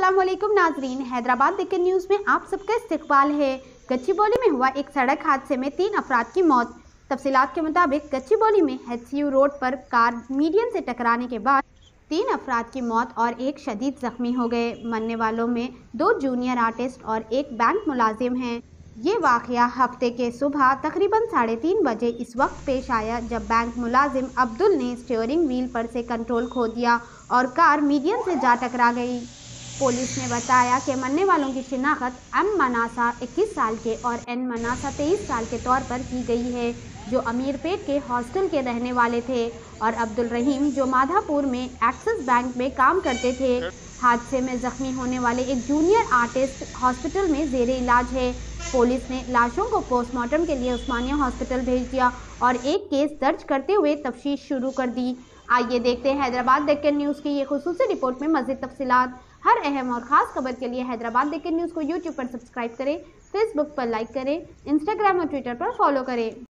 अस्सलाम वालेकुम नाजरीन, हैदराबाद डेक्कन न्यूज़ में आप सबका इस्तकबाल है। गच्चीबौली में हुआ एक सड़क हादसे में 3 अफराद की मौत। तफसीलात के मुताबिक गच्चीबौली में HCU रोड पर कार मीडियन से टकराने के बाद 3 अफराद की मौत और एक शदीद जख्मी हो गए। मरने वालों में 2 जूनियर आर्टिस्ट और एक बैंक मुलाजिम हैं। ये वाक़या हफ्ते के सुबह तकरीबन 3:30 बजे इस वक्त पेश आया जब बैंक मुलाजिम अब्दुल ने स्टीयरिंग व्हील पर से कंट्रोल खो दिया और कार मीडियन से जा टकरा गई। पुलिस ने बताया कि मरने वालों की शिनाख्त M मनासा 21 साल के और N मनासा 23 साल के तौर पर की गई है, जो अमीरपेट के हॉस्टल के रहने वाले थे, और अब्दुल रहीम जो माधापुर में एक्सिस बैंक में काम करते थे। हादसे में जख्मी होने वाले एक जूनियर आर्टिस्ट हॉस्पिटल में ज़ेरे इलाज है। पुलिस ने लाशों को पोस्टमार्टम के लिए उस्मानिया हॉस्पिटल भेज दिया और एक केस दर्ज करते हुए तफ्तीश शुरू कर दी। आइए देखते हैं हैदराबाद डेक्कन न्यूज़ की ये खुसूसी रिपोर्ट में मज़ीद तफसीलात। हर अहम और ख़ास खबर के लिए हैदराबाद डेक्कन न्यूज़ को YouTube पर सब्सक्राइब करें, फेसबुक पर लाइक करें, इंस्टाग्राम और ट्विटर पर फॉलो करें।